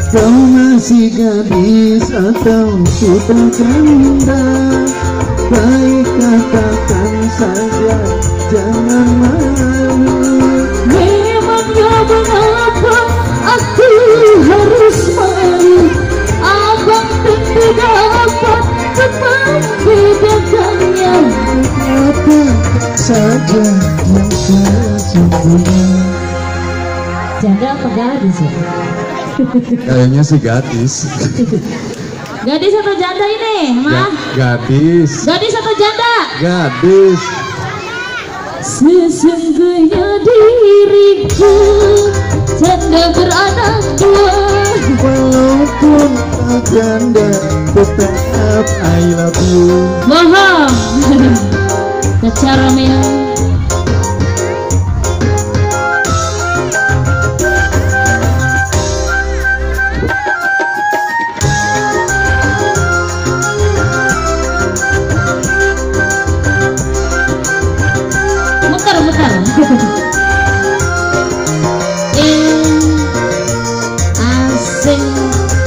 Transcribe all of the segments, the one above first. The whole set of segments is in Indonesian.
Kau masih gadis atau sudah janda? Baik katakan saja, jangan malu. Memangnya mengapa aku harus malu? Abang tentu dapat membedakannya. Katakan saja yang sesungguhnya. Janda apa gadis ya? Kayaknya sih gadis. Gadis atau janda ini, Mah? Gadis. Gadis atau janda? Gadis. Sesungguhnya diriku janda beranak dua. Walaupun tak janda, tetap I love you. Bohong. Secara mil. Asing.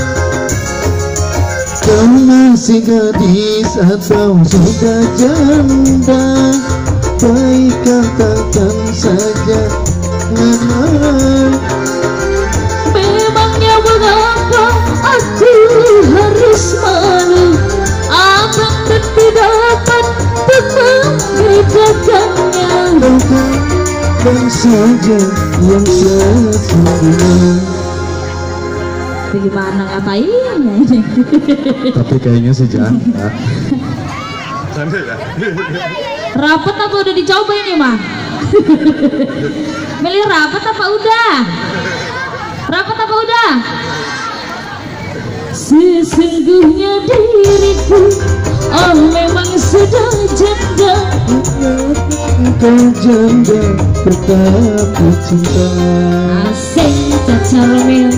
Kau masih gadis atau sudah janda? Baik katakan saja, jangan. Memangnya mengapa aku harus malu? Abang tentu dapat membedakannya. Katakan saja yang sesungguhnya. Bagaimana ngapainnya ini? Tapi kayaknya sih janda. Rapet apa udah dicoba ini mah? Beli rapet apa udah? Rapet apa udah? Sesungguhnya diriku, oh memang sudah janda. Kau janda tetap cinta. Asing cacar mil.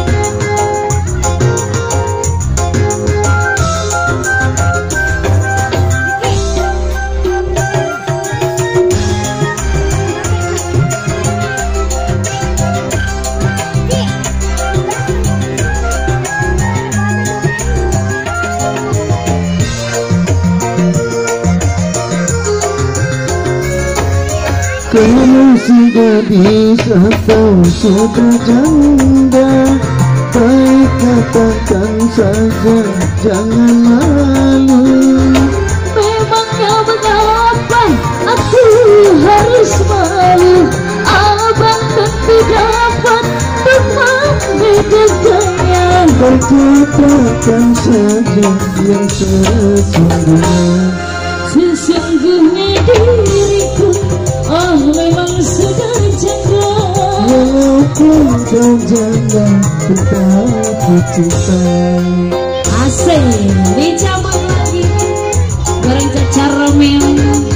Kau masih gadis atau sudah janda? Baik katakan saja, jangan malu. Memangnya mengapa aku harus malu? Abang tentu dapat membedakannya. Katakan saja yang sesungguhnya. Sesungguhnya diriku, oh memang sudah janda. Walaupun kau janda tetap cinta. Asing dicabut lagi goreng cacar mil.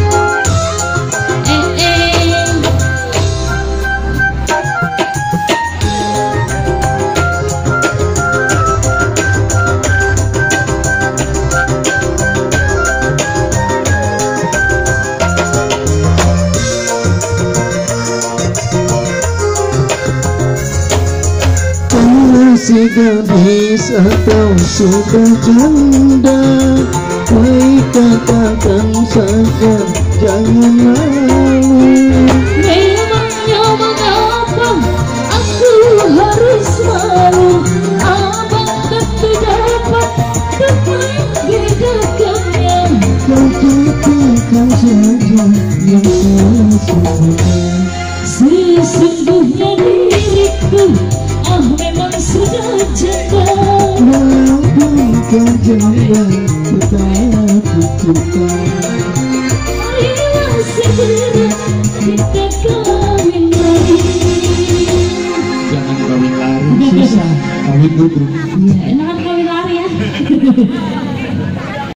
Masih gadis atau sudah janda? Baik katakan saja, jangan malu. Memangnya mengapa aku harus malu? Abang tentu dapat membedakannya. Katakan saja yang sesungguhnya. Sesungguhnya diriku, oh memang sudah janda. Walaupun kau janda tetap cinta. Marilah segera kita kawin lagi. Jangan kawin lari, susah. Kawin duduk. Ya, enakan kawin lari ya.